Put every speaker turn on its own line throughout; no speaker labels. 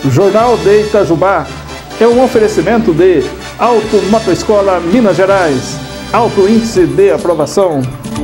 Jornal de Itajubá é um oferecimento de Auto Motoescola Minas Gerais, alto índice de aprovação.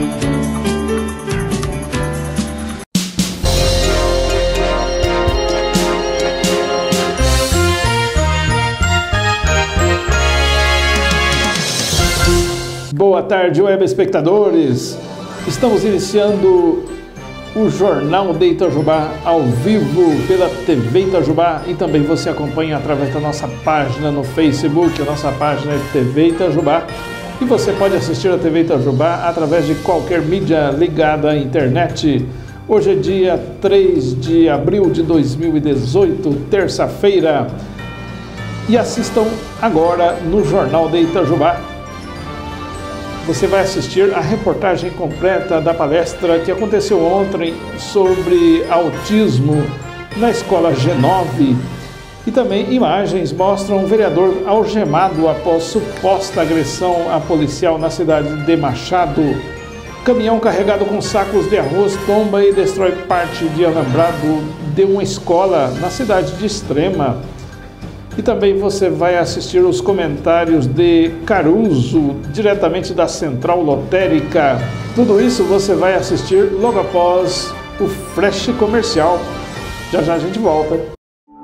Boa tarde, web espectadores! Estamos iniciando o Jornal de Itajubá ao vivo pela TV Itajubá e também você acompanha através da nossa página no Facebook, a nossa página é TV Itajubá, e você pode assistir a TV Itajubá através de qualquer mídia ligada à internet. Hoje é dia 3 de abril de 2018, terça-feira, e assistam agora no Jornal de Itajubá. Você vai assistir a reportagem completa da palestra que aconteceu ontem sobre autismo na escola G9. E também imagens mostram um vereador algemado após suposta agressão a policial na cidade de Machado. Caminhão carregado com sacos de arroz tomba e destrói parte de alambrado de uma escola na cidade de Extrema. E também você vai assistir os comentários de Caruso, diretamente da Central Lotérica. Tudo isso você vai assistir logo após o flash comercial. Já já a gente volta.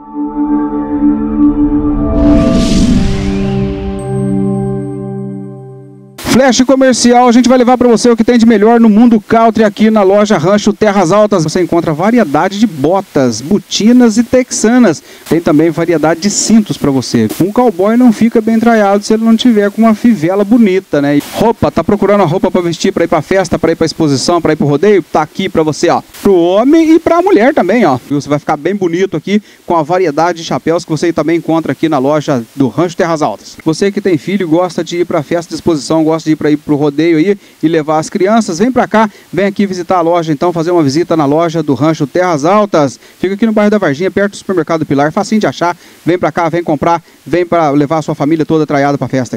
Flash comercial, a gente vai levar para você o que tem de melhor no mundo country aqui na loja Rancho Terras Altas. Você encontra variedade de botas, botinas e texanas. Tem também variedade de cintos para você. Um cowboy não fica bem traiado se ele não tiver com uma fivela bonita, né? Roupa, tá procurando a roupa para vestir, para ir para festa, para ir para exposição, para ir para rodeio? Tá aqui para você, ó. Pro homem e pra mulher também, ó. Você vai ficar bem bonito aqui com a variedade de chapéus que você também encontra aqui na loja do Rancho Terras Altas. Você que tem filho, gosta de ir para festa de exposição, gosta de ir para ir pro rodeio aí e levar as crianças, vem para cá, vem aqui visitar a loja, então fazer uma visita na loja do Rancho Terras Altas. Fica aqui no bairro da Varginha, perto do supermercado Pilar, facinho de achar. Vem para cá, vem comprar, vem para levar a sua família toda traiada para festa aí.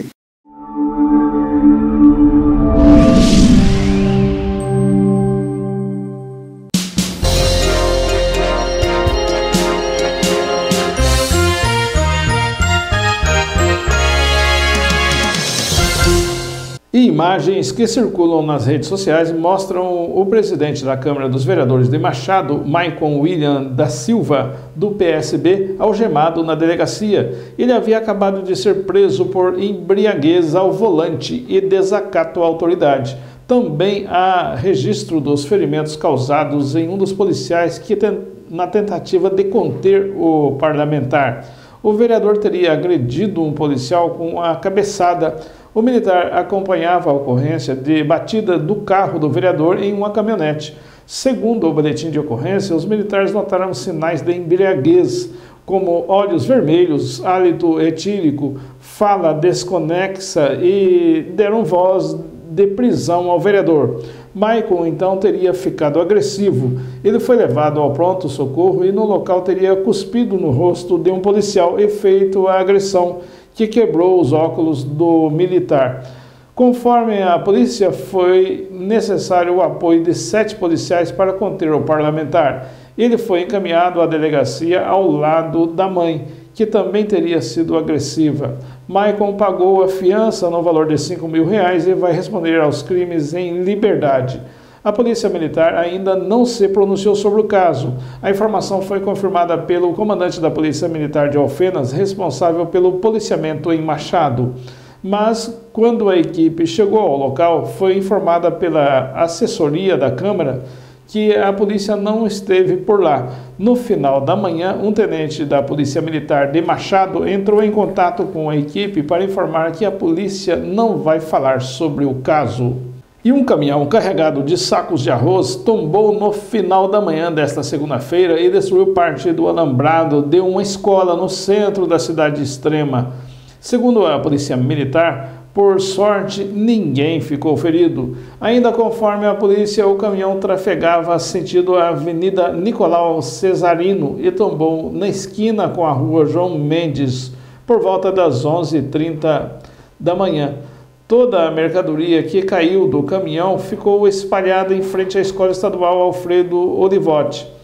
Imagens que circulam nas redes sociais mostram o presidente da Câmara dos Vereadores de Machado, Maicon William da Silva, do PSB, algemado na delegacia. Ele havia acabado de ser preso por embriaguez ao volante e desacato à autoridade. Também há registro dos ferimentos causados em um dos policiais na tentativa de conter o parlamentar. O vereador teria agredido um policial com a cabeçada. O militar acompanhava a ocorrência de batida do carro do vereador em uma caminhonete. Segundo o boletim de ocorrência, os militares notaram sinais de embriaguez, como olhos vermelhos, hálito etílico, fala desconexa e deram voz de prisão ao vereador. Maicon então teria ficado agressivo. Ele foi levado ao pronto-socorro e no local teria cuspido no rosto de um policial e feito a agressão, que quebrou os óculos do militar. Conforme a polícia, foi necessário o apoio de 7 policiais para conter o parlamentar. Ele foi encaminhado à delegacia ao lado da mãe, que também teria sido agressiva. Maicon pagou a fiança no valor de R$5.000 e vai responder aos crimes em liberdade. A Polícia Militar ainda não se pronunciou sobre o caso. A informação foi confirmada pelo comandante da Polícia Militar de Alfenas, responsável pelo policiamento em Machado. Mas, quando a equipe chegou ao local, foi informada pela assessoria da Câmara que a polícia não esteve por lá. No final da manhã, um tenente da Polícia Militar de Machado entrou em contato com a equipe para informar que a polícia não vai falar sobre o caso. E um caminhão carregado de sacos de arroz tombou no final da manhã desta segunda-feira e destruiu parte do alambrado de uma escola no centro da cidade de Extrema. Segundo a Polícia Militar, por sorte, ninguém ficou ferido. Ainda conforme a polícia, o caminhão trafegava sentido a Avenida Nicolau Cesarino e tombou na esquina com a Rua João Mendes por volta das 11h30 da manhã. Toda a mercadoria que caiu do caminhão ficou espalhada em frente à Escola Estadual Alfredo Olivotti.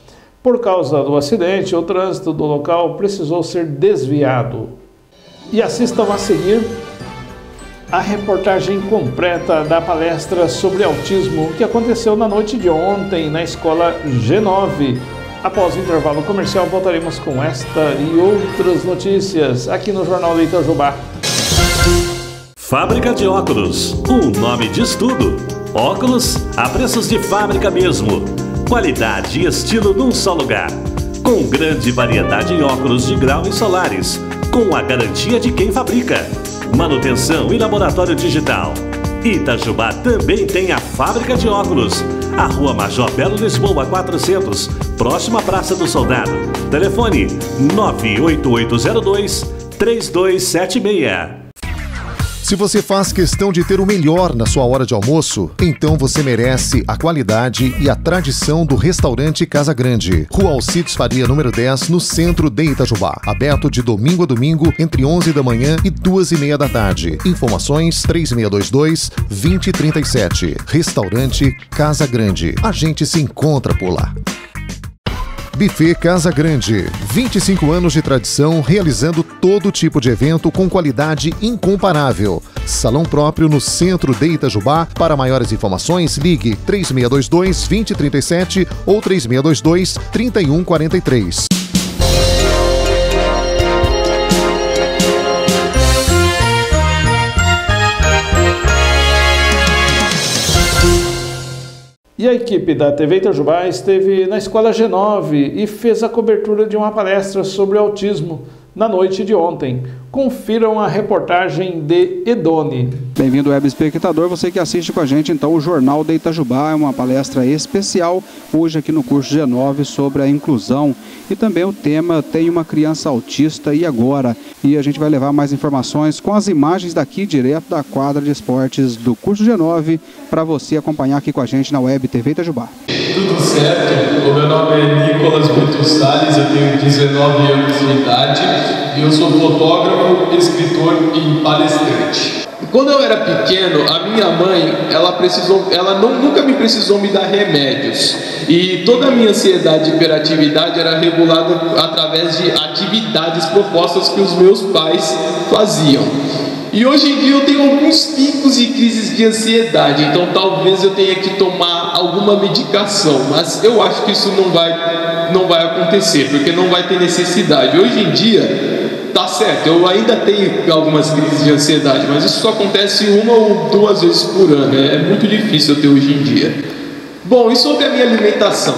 Por causa do acidente, o trânsito do local precisou ser desviado. E assistam a seguir a reportagem completa da palestra sobre autismo que aconteceu na noite de ontem na escola G9. Após o intervalo comercial, voltaremos com esta e outras notícias aqui no Jornal da Itajubá.
Fábrica de Óculos, o nome diz tudo. Óculos a preços de fábrica mesmo. Qualidade e estilo num só lugar. Com grande variedade em óculos de grau e solares. Com a garantia de quem fabrica. Manutenção e laboratório digital. Itajubá também tem a Fábrica de Óculos. A Rua Major Belo Lisboa 400, próxima à Praça do Soldado. Telefone 98802-3276.
Se você faz questão de ter o melhor na sua hora de almoço, então você merece a qualidade e a tradição do restaurante Casa Grande. Rua Alcides Faria, número 10, no centro de Itajubá. Aberto de domingo a domingo, entre 11 da manhã e 2:30 da tarde. Informações 3622-2037. Restaurante Casa Grande. A gente se encontra por lá. Buffet Casa Grande, 25 anos de tradição, realizando todo tipo de evento com qualidade incomparável. Salão próprio no centro de Itajubá. Para maiores informações, ligue 3622-2037 ou 3622-3143.
E a equipe da TV Itajubá esteve na escola G9 e fez a cobertura de uma palestra sobre autismo na noite de ontem. Confiram a reportagem de Edone.
Bem-vindo, web espectador, você que assiste com a gente, então, o Jornal da Itajubá, é uma palestra especial hoje aqui no curso G9 sobre a inclusão e também o tema Tem uma Criança Autista e Agora? E a gente vai levar mais informações com as imagens daqui, direto da quadra de esportes do curso G9, para você acompanhar aqui com a gente na web TV Itajubá.
Tudo certo, o meu nome é Nicolas Brito Salles, eu tenho 19 anos de idade e eu sou fotógrafo, escritor e palestrante. Quando eu era pequeno, a minha mãe, nunca me precisou me dar remédios. E toda a minha ansiedade e hiperatividade era regulada através de atividades propostas que os meus pais faziam. E hoje em dia eu tenho alguns picos e crises de ansiedade, então talvez eu tenha que tomar alguma medicação, mas eu acho que isso não vai acontecer, porque não vai ter necessidade. Hoje em dia, tá certo, eu ainda tenho algumas crises de ansiedade, mas isso só acontece 1 ou 2 vezes por ano, é muito difícil eu ter hoje em dia. Bom, e sobre a minha alimentação?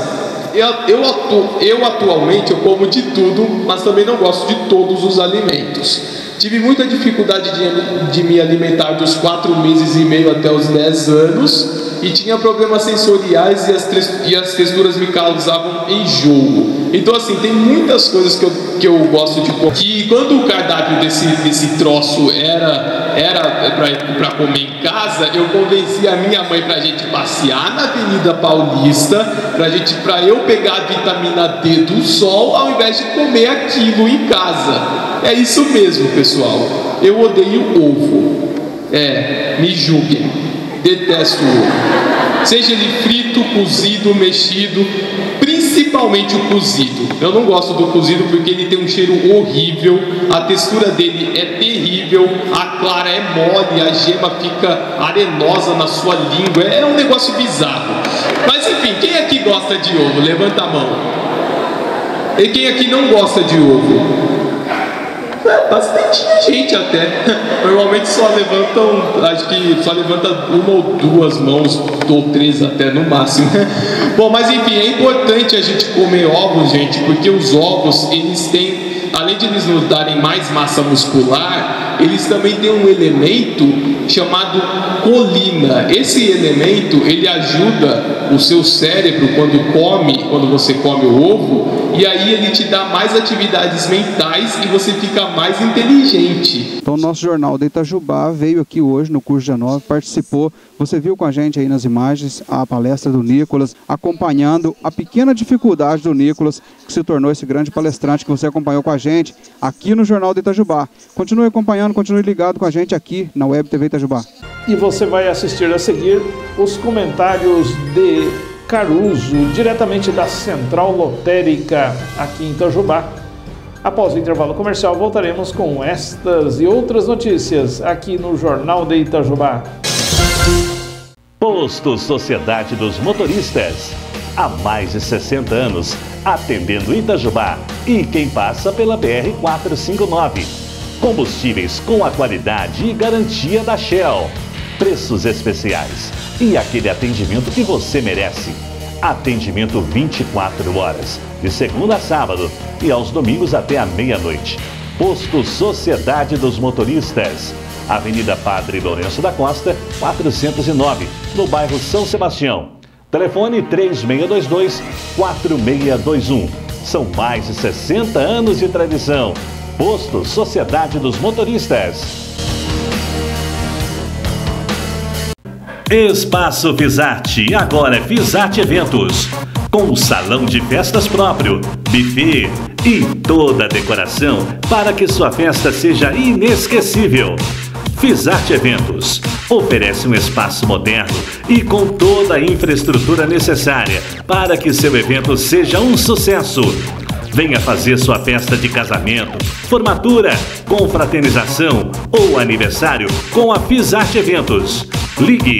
Eu atualmente eu como de tudo, mas também não gosto de todos os alimentos. Tive muita dificuldade de me alimentar dos 4 meses e meio até os 10 anos e tinha problemas sensoriais e as texturas me causavam enjoo. Então assim, tem muitas coisas que eu gosto de comer. E quando o cardápio desse troço era para comer em casa, eu convenci a minha mãe pra gente passear na Avenida Paulista, pra eu pegar a vitamina D do sol ao invés de comer aquilo em casa. É isso mesmo, pessoal. Eu odeio ovo. Me julguem. Detesto ovo. Seja ele frito, cozido, mexido, principalmente o cozido. Eu não gosto do cozido porque ele tem um cheiro horrível, a textura dele é terrível, a clara é mole, a gema fica arenosa na sua língua, é um negócio bizarro. Mas enfim, quem aqui gosta de ovo? Levanta a mão. E quem aqui não gosta de ovo? Bastante gente até. Normalmente só levantam, acho que só levanta 1 ou 2 mãos, ou 3 até no máximo. Bom, mas enfim, é importante a gente comer ovos, gente, porque os ovos, eles têm, além de eles nos darem mais massa muscular, eles também têm um elemento chamado colina. Esse elemento, ele ajuda o seu cérebro quando você come o ovo, e aí ele te dá mais atividades mentais e você fica mais inteligente.
Então o nosso Jornal da Itajubá veio aqui hoje no curso G9, participou. Você viu com a gente aí nas imagens a palestra do Nicolas, acompanhando a pequena dificuldade do Nicolas, que se tornou esse grande palestrante que você acompanhou com a gente aqui no Jornal da Itajubá. Continue acompanhando, continue ligado com a gente aqui na Web TV Itajubá.
E você vai assistir a seguir os comentários de Caruso, diretamente da Central Lotérica, aqui em Itajubá. Após o intervalo comercial, voltaremos com estas e outras notícias aqui no Jornal de Itajubá.
Posto Sociedade dos Motoristas. Há mais de 60 anos, atendendo Itajubá e quem passa pela BR-459. Combustíveis com a qualidade e garantia da Shell. Preços especiais e aquele atendimento que você merece. Atendimento 24 horas, de segunda a sábado e aos domingos até a meia-noite. Posto Sociedade dos Motoristas. Avenida Padre Lourenço da Costa, 409, no bairro São Sebastião. Telefone 3622-4621. São mais de 60 anos de tradição. Posto Sociedade dos Motoristas. Espaço Fisarte, agora é Fisarte Eventos. Com salão de festas próprio, buffet e toda a decoração para que sua festa seja inesquecível. Fisarte Eventos oferece um espaço moderno e com toda a infraestrutura necessária para que seu evento seja um sucesso. Venha fazer sua festa de casamento, formatura, confraternização ou aniversário com a Fisarte Eventos. Ligue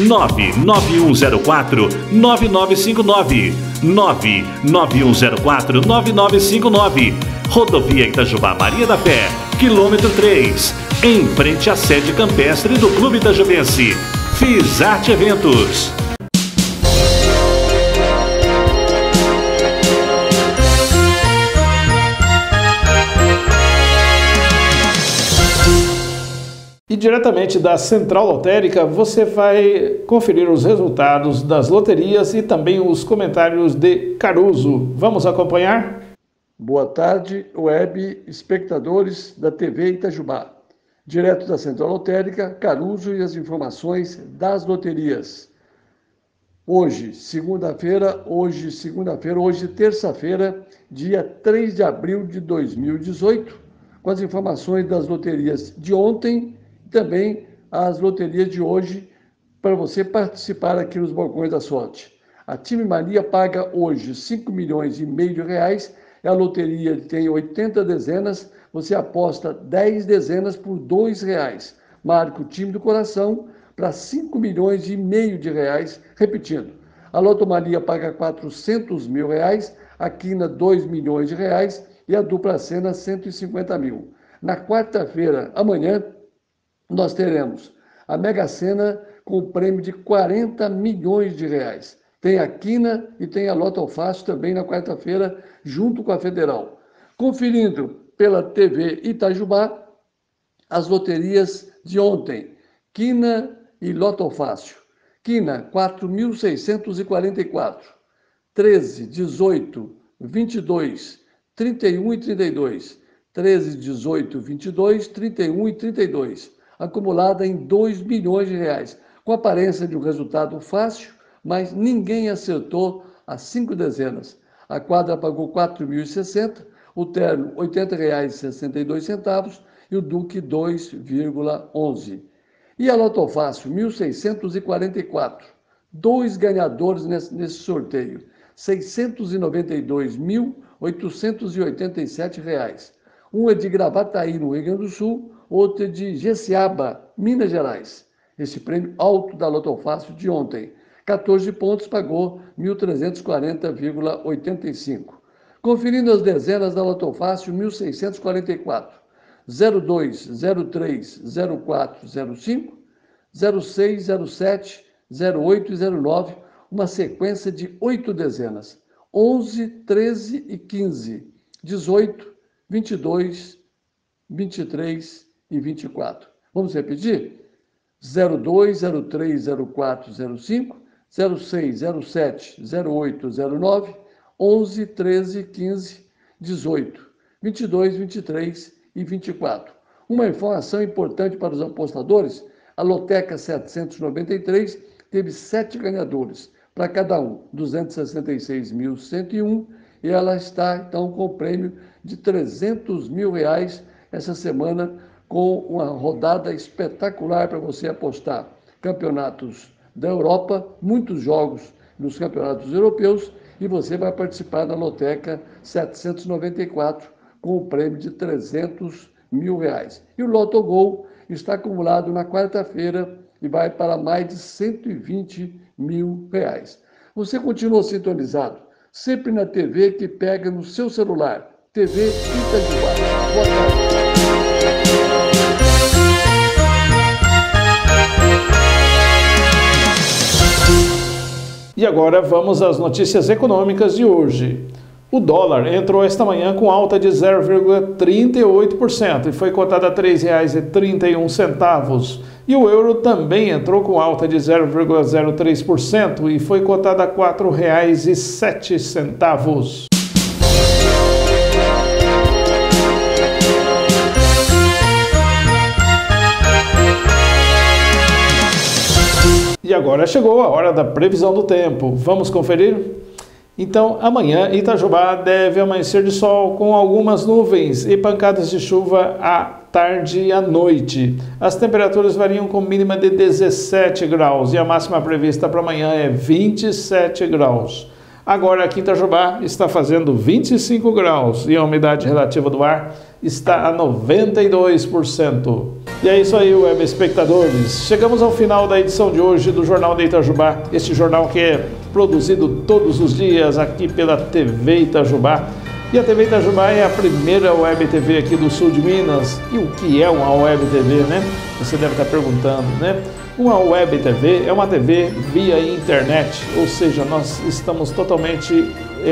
99104-9959, 99104-9959, Rodovia Itajubá Maria da Fé, quilômetro 3, em frente à sede campestre do Clube Itajubense. Fisarte Eventos.
E diretamente da Central Lotérica, você vai conferir os resultados das loterias e também os comentários de Caruso. Vamos acompanhar?
Boa tarde, web espectadores da TV Itajubá. Direto da Central Lotérica, Caruso e as informações das loterias. Hoje, terça-feira, dia 3 de abril de 2018, com as informações das loterias de ontem, também as loterias de hoje, para você participar aqui nos Balcões da Sorte. A Time Mania paga hoje 5,5 milhões de reais, a loteria tem 80 dezenas, você aposta 10 dezenas por R$2. Marca o time do coração para 5,5 milhões de reais, repetindo. A Lotomania paga 400 mil reais, a Quina 2 milhões de reais e a Dupla Sena 150 mil. Na quarta-feira, amanhã, nós teremos a Mega Sena com o prêmio de 40 milhões de reais. Tem a Quina e tem a Loto Fácil também na quarta-feira, junto com a Federal. Conferindo pela TV Itajubá, as loterias de ontem. Quina e Loto Fácil. Quina, 4.644. 13, 18, 22, 31 e 32. 13, 18, 22, 31 e 32. Acumulada em 2 milhões de reais, com aparência de um resultado fácil, mas ninguém acertou as 5 dezenas. A quadra pagou 4.060, o terno R$ 80,62 e o Duque 2,11. E a Loto Fácil, 1.644. 2 ganhadores nesse sorteio, R$ 692.887. Um é de Gravataí, no Rio Grande do Sul, outro é de Jeceaba, Minas Gerais. Esse prêmio alto da Loto Fácil de ontem. 14 pontos pagou 1.340,85. Conferindo as dezenas da Loto Fácil, 1.644. 02, 03, 04, 05, 06, 07, 08 e 09, uma sequência de 8 dezenas. 11, 13 e 15, 18, 22, 23 e 24. Vamos repetir? 02, 03, 04, 05, 06, 07, 08, 09, 11, 13, 15, 18, 22, 23 e 24. Uma informação importante para os apostadores, a Loteca 793 teve 7 ganhadores, para cada um, 266.101, e ela está, então, com o prêmio de R$300 mil essa semana, com uma rodada espetacular para você apostar. Campeonatos da Europa, muitos jogos nos campeonatos europeus e você vai participar da Loteca 794 com o prêmio de R$300 mil. E o Lotogol está acumulado na quarta-feira e vai para mais de R$120 mil. Você continua sintonizado, sempre na TV que pega no seu celular. TV Itajubá. Boa tarde.
E agora vamos às notícias econômicas de hoje. O dólar entrou esta manhã com alta de 0,38% e foi cotado a R$ 3,31. E o euro também entrou com alta de 0,03% e foi cotado a R$ 4,07. E agora chegou a hora da previsão do tempo. Vamos conferir? Então, amanhã, Itajubá deve amanhecer de sol com algumas nuvens e pancadas de chuva à tarde e à noite. As temperaturas variam com mínima de 17 graus e a máxima prevista para amanhã é 27 graus. Agora, aqui em Itajubá está fazendo 25 graus e a umidade relativa do ar está a 92%. E é isso aí, web espectadores. Chegamos ao final da edição de hoje do Jornal de Itajubá. Este jornal que é produzido todos os dias aqui pela TV Itajubá. E a TV Itajubá é a primeira web TV aqui do sul de Minas. E o que é uma web TV, né? Você deve estar perguntando, né? Uma web TV é uma TV via internet, ou seja, nós estamos totalmente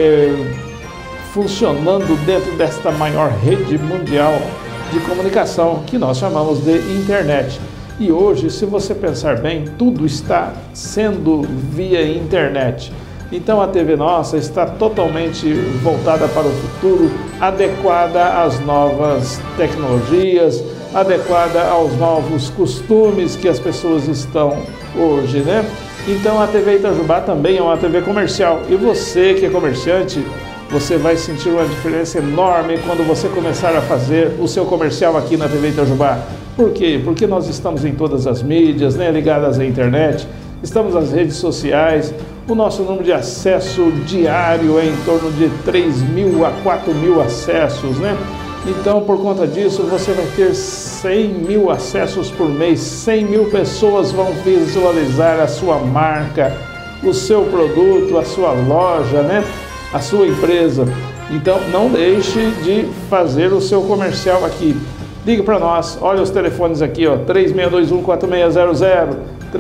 funcionando dentro desta maior rede mundial de comunicação que nós chamamos de internet. E hoje, se você pensar bem, tudo está sendo via internet. Então a TV nossa está totalmente voltada para o futuro, adequada às novas tecnologias, adequada aos novos costumes que as pessoas estão hoje, né? Então a TV Itajubá também é uma TV comercial. E você que é comerciante, você vai sentir uma diferença enorme quando você começar a fazer o seu comercial aqui na TV Itajubá. Por quê? Porque nós estamos em todas as mídias, né, ligadas à internet, estamos nas redes sociais, o nosso número de acesso diário é em torno de 3.000 a 4.000 acessos, né? Então, por conta disso, você vai ter 100 mil acessos por mês, 100 mil pessoas vão visualizar a sua marca, o seu produto, a sua loja, né? A sua empresa. Então, não deixe de fazer o seu comercial aqui. Ligue para nós, olha os telefones aqui, ó, 3621-4600,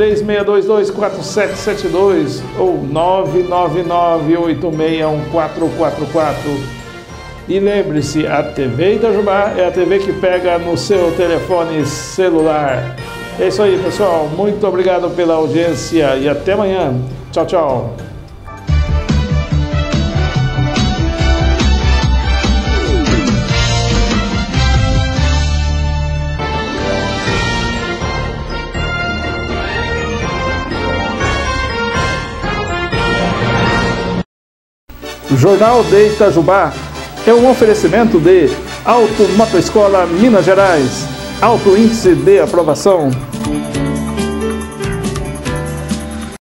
3622-4772 ou 999-861444. E lembre-se, a TV Itajubá é a TV que pega no seu telefone celular. É isso aí, pessoal. Muito obrigado pela audiência e até amanhã. Tchau, tchau. Jornal de Itajubá é um oferecimento de Auto Motoescola Minas Gerais. Alto índice de aprovação.